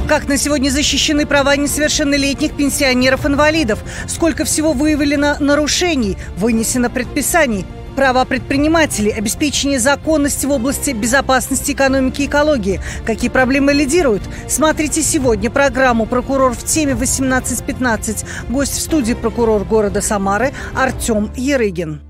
Как на сегодня защищены права несовершеннолетних пенсионеров-инвалидов? Сколько всего выявлено нарушений, вынесено предписаний? Права предпринимателей, обеспечение законности в области безопасности, экономики и экологии. Какие проблемы лидируют? Смотрите сегодня программу «Прокурор в теме» в 18:15. Гость в студии — прокурор города Самары Артем Ярыгин.